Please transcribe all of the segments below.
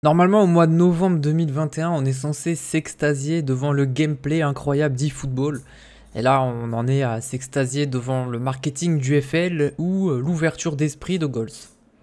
Normalement, au mois de novembre 2021, on est censé s'extasier devant le gameplay incroyable d'eFootball. Et là, on en est à s'extasier devant le marketing du FL ou l'ouverture d'esprit de Goals.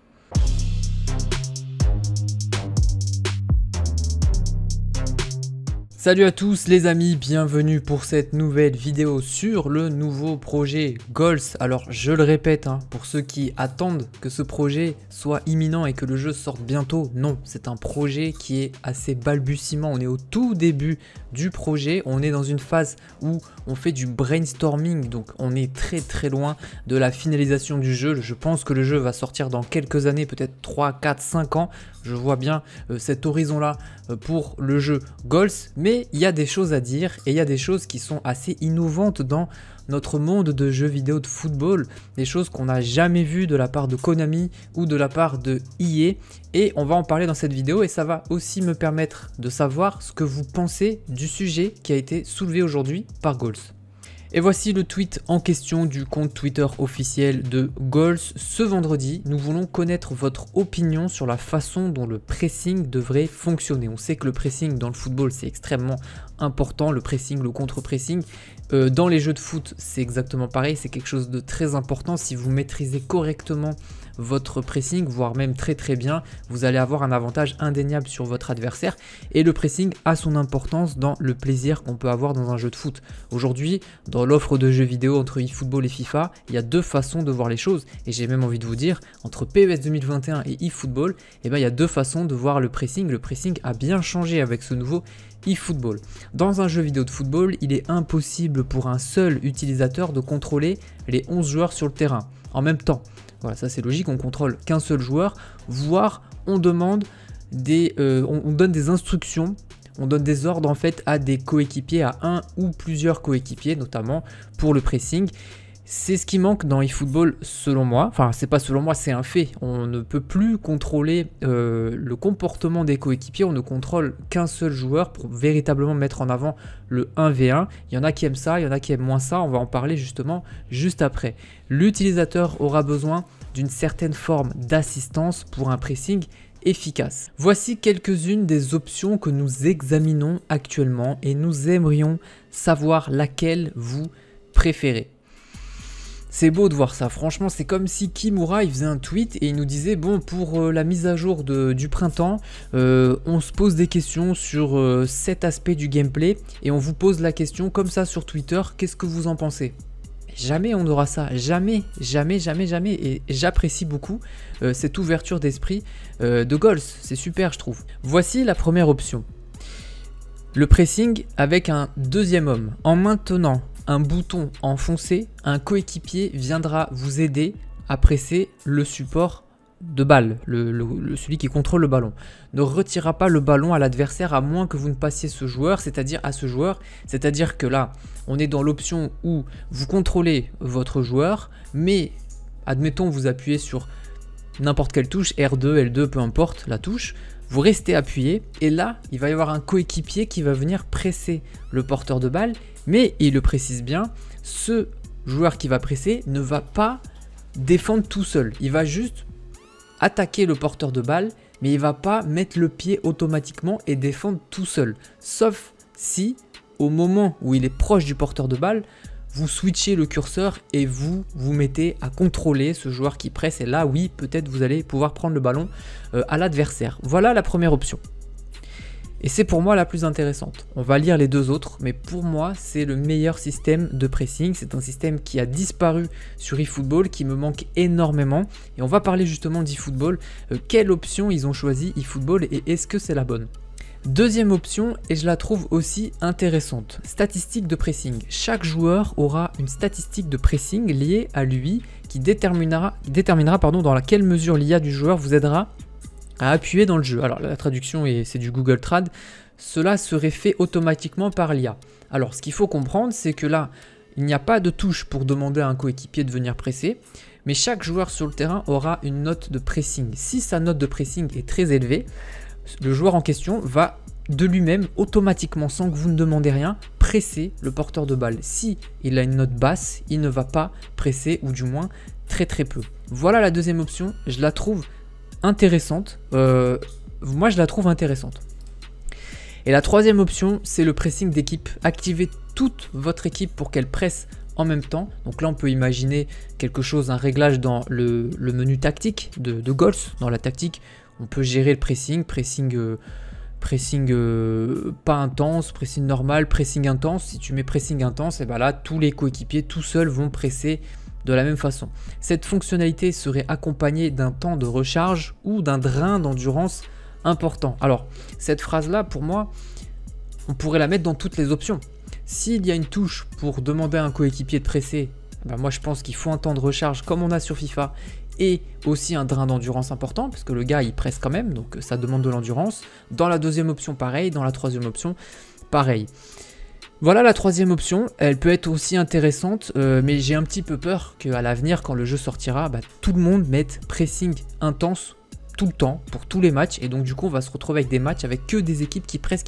Salut à tous les amis, bienvenue pour cette nouvelle vidéo sur le nouveau projet Goals. Alors je le répète, pour ceux qui attendent que ce projet soit imminent et que le jeu sorte bientôt, non, c'est un projet qui est assez balbutiement. On est au tout début du projet, on est dans une phase où on fait du brainstorming, donc on est très loin de la finalisation du jeu. Je pense que le jeu va sortir dans quelques années, peut-être 3, 4, 5 ans. Je vois bien cet horizon-là pour le jeu Goals, mais il y a des choses à dire et il y a des choses qui sont assez innovantes dans notre monde de jeux vidéo de football, des choses qu'on n'a jamais vues de la part de Konami ou de la part de EA, et on va en parler dans cette vidéo et ça va aussi me permettre de savoir ce que vous pensez du sujet qui a été soulevé aujourd'hui par Goals. Et voici le tweet en question du compte Twitter officiel de Goals. Ce vendredi, nous voulons connaître votre opinion sur la façon dont le pressing devrait fonctionner. On sait que le pressing dans le football, c'est extrêmement important. Le pressing, le contre-pressing. Dans les jeux de foot, c'est exactement pareil. C'est quelque chose de très important. Si vous maîtrisez correctement votre pressing, voire même très bien, vous allez avoir un avantage indéniable sur votre adversaire. Et le pressing a son importance dans le plaisir qu'on peut avoir dans un jeu de foot. Aujourd'hui, dans l'offre de jeux vidéo entre eFootball et FIFA, il y a deux façons de voir les choses. Et j'ai même envie de vous dire, entre PES 2021 et eFootball, il y a deux façons de voir le pressing. Le pressing a bien changé avec ce nouveau eFootball. Dans un jeu vidéo de football, il est impossible pour un seul utilisateur de contrôler les 11 joueurs sur le terrain en même temps. Voilà, ça c'est logique, on contrôle qu'un seul joueur, voire on demande on donne des instructions, on donne des ordres en fait à des coéquipiers, à un ou plusieurs coéquipiers, notamment pour le pressing. C'est ce qui manque dans eFootball selon moi, enfin c'est pas selon moi, c'est un fait. On ne peut plus contrôler le comportement des coéquipiers, on ne contrôle qu'un seul joueur pour véritablement mettre en avant le 1v1. Il y en a qui aiment ça, il y en a qui aiment moins ça, on va en parler justement juste après. L'utilisateur aura besoin d'une certaine forme d'assistance pour un pressing efficace. Voici quelques-unes des options que nous examinons actuellement et nous aimerions savoir laquelle vous préférez. C'est beau de voir ça, franchement c'est comme si Kimura il faisait un tweet et il nous disait bon pour la mise à jour du printemps on se pose des questions sur cet aspect du gameplay et on vous pose la question comme ça sur Twitter, qu'est-ce que vous en pensez? Jamais on aura ça, jamais et j'apprécie beaucoup cette ouverture d'esprit de Goals, c'est super je trouve. Voici la première option, le pressing avec un deuxième homme. En maintenant un bouton enfoncé, un coéquipier viendra vous aider à presser le support de balle, celui qui contrôle le ballon. Ne retirera pas le ballon à l'adversaire à moins que vous ne passiez ce joueur, c'est-à-dire que là, on est dans l'option où vous contrôlez votre joueur, mais admettons vous appuyez sur n'importe quelle touche, R2, L2, peu importe la touche, vous restez appuyé et là, il va y avoir un coéquipier qui va venir presser le porteur de balle, mais il le précise bien, ce joueur qui va presser ne va pas défendre tout seul. Il va juste attaquer le porteur de balle, mais il ne va pas mettre le pied automatiquement et défendre tout seul. Sauf si, au moment où il est proche du porteur de balle, vous switchez le curseur et vous mettez à contrôler ce joueur qui presse. Et là, oui, peut-être vous allez pouvoir prendre le ballon à l'adversaire. Voilà la première option. Et c'est pour moi la plus intéressante. On va lire les deux autres, mais pour moi, c'est le meilleur système de pressing. C'est un système qui a disparu sur eFootball, qui me manque énormément. Et on va parler justement d'eFootball. Quelle option ils ont choisi eFootball et est-ce que c'est la bonne? Deuxième option, et je la trouve aussi intéressante, statistique de pressing. Chaque joueur aura une statistique de pressing liée à lui qui déterminera dans quelle mesure l'IA du joueur vous aidera à appuyer dans le jeu. Alors la traduction c'est du Google Trad, cela serait fait automatiquement par l'IA. Alors ce qu'il faut comprendre, c'est que là, il n'y a pas de touche pour demander à un coéquipier de venir presser, mais chaque joueur sur le terrain aura une note de pressing. Si sa note de pressing est très élevée, le joueur en question va de lui-même, automatiquement, sans que vous ne demandez rien, presser le porteur de balle. Si il a une note basse, il ne va pas presser, ou du moins très peu. Voilà la deuxième option, je la trouve intéressante. moi je la trouve intéressante. Et la troisième option, c'est le pressing d'équipe. Activez toute votre équipe pour qu'elle presse en même temps. Donc là, on peut imaginer quelque chose, un réglage dans le menu tactique de Goals. Dans la tactique, on peut gérer le pressing, pressing pas intense, pressing normal, pressing intense. Si tu mets pressing intense, et ben là, tous les coéquipiers tout seuls vont presser de la même façon. Cette fonctionnalité serait accompagnée d'un temps de recharge ou d'un drain d'endurance important. Alors, cette phrase-là, pour moi, on pourrait la mettre dans toutes les options. S'il y a une touche pour demander à un coéquipier de presser, ben moi je pense qu'il faut un temps de recharge comme on a sur FIFA et aussi un drain d'endurance important parce que le gars il presse quand même, donc ça demande de l'endurance. Dans la deuxième option, pareil. Dans la troisième option, pareil. Voilà la troisième option, elle peut être aussi intéressante, mais j'ai un petit peu peur qu'à l'avenir, quand le jeu sortira, bah, tout le monde mette pressing intense tout le temps, pour tous les matchs, et donc du coup on va se retrouver avec des matchs avec que des équipes qui pressent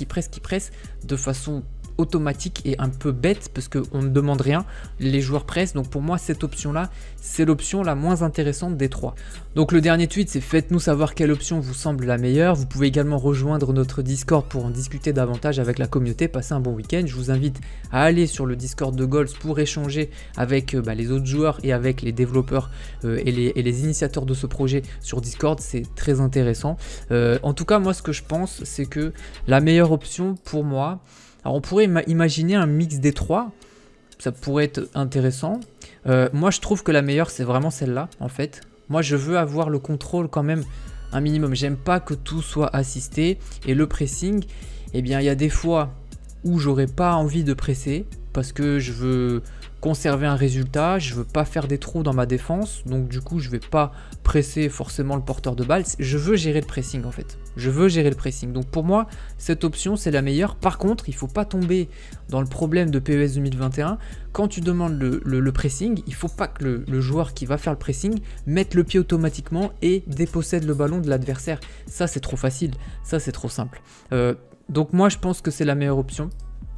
de façon automatique et un peu bête parce qu'on ne demande rien, les joueurs pressent. Donc pour moi cette option là c'est l'option la moins intéressante des trois. Donc le dernier tweet c'est faites-nous savoir quelle option vous semble la meilleure. Vous pouvez également rejoindre notre Discord pour en discuter davantage avec la communauté, passer un bon week-end. Je vous invite à aller sur le Discord de Goals pour échanger avec les autres joueurs et avec les développeurs et les initiateurs de ce projet sur Discord, c'est très intéressant. En tout cas moi ce que je pense c'est que la meilleure option pour moi, alors on pourrait imaginer un mix des trois, ça pourrait être intéressant. Moi je trouve que la meilleure c'est vraiment celle-là en fait. Moi je veux avoir le contrôle quand même un minimum, j'aime pas que tout soit assisté. Et le pressing, eh bien il y a des fois où j'aurais pas envie de presser parce que je veux conserver un résultat, je veux pas faire des trous dans ma défense, donc du coup je vais pas presser forcément le porteur de balle, je veux gérer le pressing en fait, je veux gérer le pressing. Donc pour moi cette option c'est la meilleure. Par contre il faut pas tomber dans le problème de PES 2021, quand tu demandes le pressing, il faut pas que le joueur qui va faire le pressing mette le pied automatiquement et dépossède le ballon de l'adversaire, ça c'est trop facile, ça c'est trop simple. Donc moi je pense que c'est la meilleure option.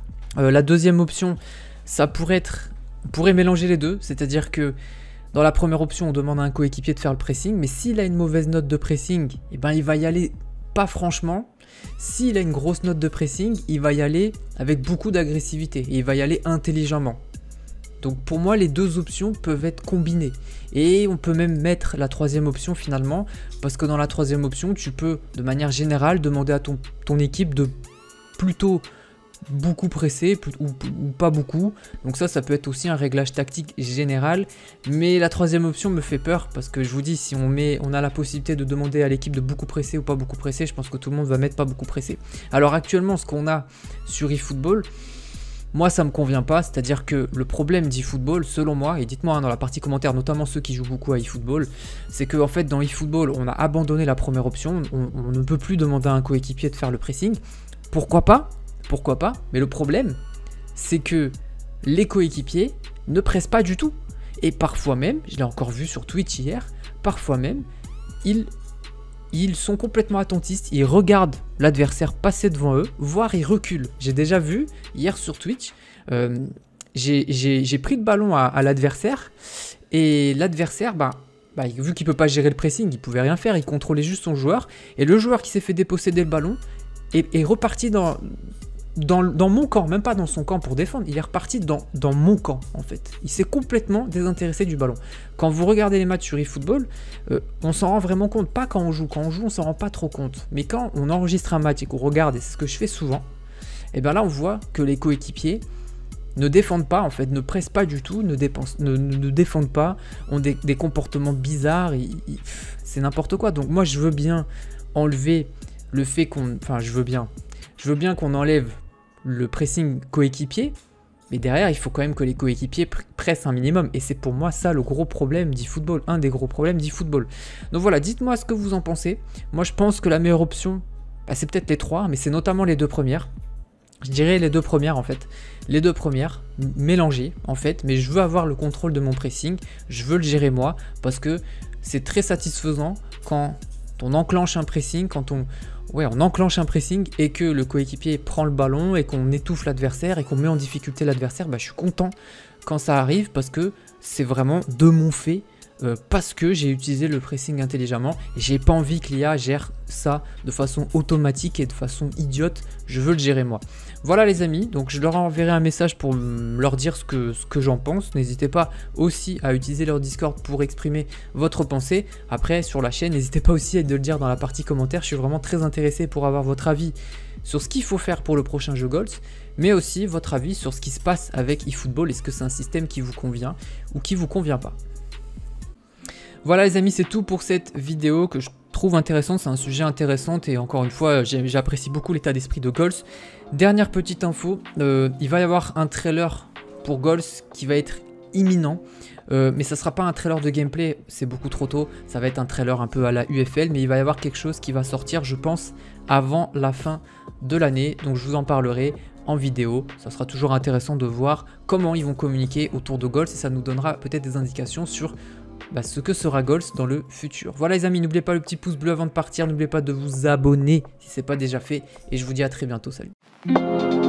La deuxième option, ça pourrait être, on pourrait mélanger les deux, c'est-à-dire que dans la première option on demande à un coéquipier de faire le pressing, mais s'il a une mauvaise note de pressing, eh ben, il va y aller pas franchement. S'il a une grosse note de pressing, il va y aller avec beaucoup d'agressivité et il va y aller intelligemment. Donc pour moi les deux options peuvent être combinées et on peut même mettre la troisième option finalement, parce que dans la troisième option tu peux de manière générale demander à ton équipe de plutôt beaucoup presser ou pas beaucoup. Donc ça peut être aussi un réglage tactique général, mais la troisième option me fait peur parce que je vous dis, si on a la possibilité de demander à l'équipe de beaucoup presser ou pas beaucoup presser, je pense que tout le monde va mettre pas beaucoup presser. Alors actuellement ce qu'on a sur eFootball, moi ça me convient pas, c'est-à-dire que le problème d'eFootball selon moi, et dites-moi dans la partie commentaire, notamment ceux qui jouent beaucoup à eFootball, c'est que en fait dans eFootball on a abandonné la première option, on ne peut plus demander à un coéquipier de faire le pressing. Pourquoi pas? Pourquoi pas? Mais le problème, c'est que les coéquipiers ne pressent pas du tout. Et parfois même, je l'ai encore vu sur Twitch hier, parfois même, ils sont complètement attentistes, ils regardent l'adversaire passer devant eux, voire ils reculent. J'ai déjà vu, hier sur Twitch, j'ai pris le ballon à l'adversaire, et l'adversaire, vu qu'il ne peut pas gérer le pressing, il ne pouvait rien faire, il contrôlait juste son joueur, et le joueur qui s'est fait déposséder le ballon est reparti dans mon camp, même pas dans son camp pour défendre, il est reparti dans mon camp en fait. Il s'est complètement désintéressé du ballon. Quand vous regardez les matchs sur eFootball, on s'en rend vraiment compte, pas quand on joue on s'en rend pas trop compte. Mais quand on enregistre un match et qu'on regarde, et c'est ce que je fais souvent, et bien là on voit que les coéquipiers ne défendent pas en fait, ne pressent pas du tout, ne défendent pas, ont des comportements bizarres, c'est n'importe quoi. Donc moi je veux bien enlever le fait qu'on... Enfin je veux bien qu'on enlève le pressing coéquipier, mais derrière il faut quand même que les coéquipiers pressent un minimum, et c'est pour moi ça le gros problème d'eFootball, un des gros problèmes d'eFootball. Donc voilà, dites-moi ce que vous en pensez. Moi je pense que la meilleure option, c'est peut-être les trois, mais c'est notamment les deux premières. Je dirais les deux premières en fait, les deux premières mélangées en fait, mais je veux avoir le contrôle de mon pressing, je veux le gérer moi, parce que c'est très satisfaisant quand on enclenche un pressing, on enclenche un pressing et que le coéquipier prend le ballon et qu'on étouffe l'adversaire et qu'on met en difficulté l'adversaire. Je suis content quand ça arrive parce que c'est vraiment de mon fait parce que j'ai utilisé le pressing intelligemment et j'ai pas envie que l'IA gère ça de façon automatique et de façon idiote. Je veux le gérer moi. Voilà les amis, donc je leur enverrai un message pour leur dire ce que j'en pense. N'hésitez pas aussi à utiliser leur Discord pour exprimer votre pensée. Après sur la chaîne, n'hésitez pas aussi à le dire dans la partie commentaire. Je suis vraiment très intéressé pour avoir votre avis sur ce qu'il faut faire pour le prochain jeu Goals, mais aussi votre avis sur ce qui se passe avec eFootball. Est-ce que c'est un système qui vous convient ou qui vous convient pas? Voilà les amis, c'est tout pour cette vidéo que je trouve intéressante, c'est un sujet intéressant et encore une fois j'apprécie beaucoup l'état d'esprit de Goals. Dernière petite info, il va y avoir un trailer pour Goals qui va être imminent, mais ça sera pas un trailer de gameplay, c'est beaucoup trop tôt, ça va être un trailer un peu à la UFL, mais il va y avoir quelque chose qui va sortir je pense avant la fin de l'année, donc je vous en parlerai en vidéo. Ça sera toujours intéressant de voir comment ils vont communiquer autour de Goals et ça nous donnera peut-être des indications sur ce que sera Goals dans le futur. Voilà les amis, n'oubliez pas le petit pouce bleu avant de partir, n'oubliez pas de vous abonner si ce n'est pas déjà fait et je vous dis à très bientôt, salut.